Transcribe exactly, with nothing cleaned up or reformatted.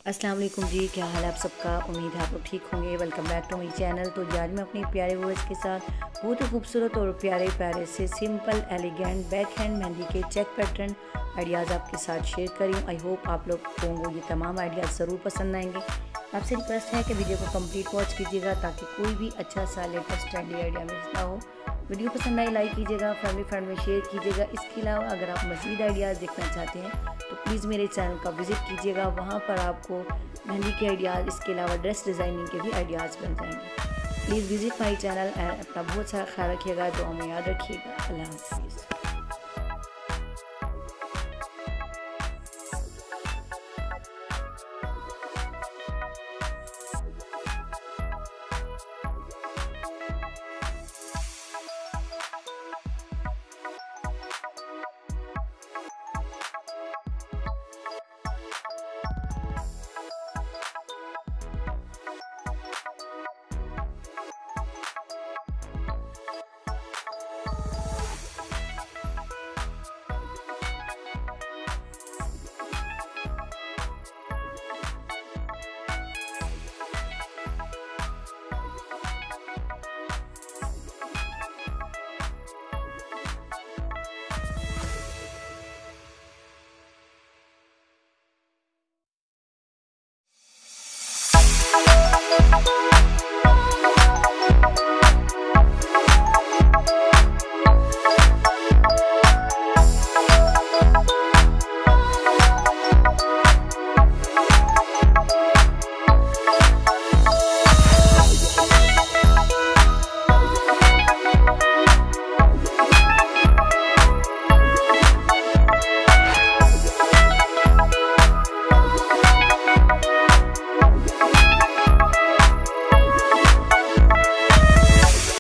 अस्सलाम वालेकुम जी, क्या हाल है आप सबका। उम्मीद है आप लोग ठीक होंगे। Welcome back to my channel. तो आज मैं अपने प्यारे व्यूअर्स के साथ बहुत ही खूबसूरत और प्यारे प्यारे से simple elegant back hand mehndi के चेक पैटर्न आइडियाज़ आपके साथ शेयर करी हूँ। आई होप आप लोग को ये तमाम आइडियाज़ ज़रूर पसंद आएंगे। आपसे रिक्वेस्ट है कि वीडियो को कंप्लीट वॉच कीजिएगा ताकि कोई भी अच्छा सा लेटेस्ट ट्रेंडी आइडिया मिस ना हो। वीडियो पसंद आए लाइक कीजिएगा, फैमिली फ्रेंड में शेयर कीजिएगा। इसके अलावा अगर आप मज़ीद आइडियाज़ देखना चाहते हैं तो प्लीज़ मेरे चैनल का विज़िट कीजिएगा। वहाँ पर आपको मेहंदी के आइडियाज़, इसके अलावा ड्रेस डिज़ाइनिंग के भी आइडियाज़ मिल जाएंगे। Please visit my channel and अपना बहुत सारा ख्याल रखिएगा। दुआ में याद रखिएगा। अल्लाह हाफ़िज़।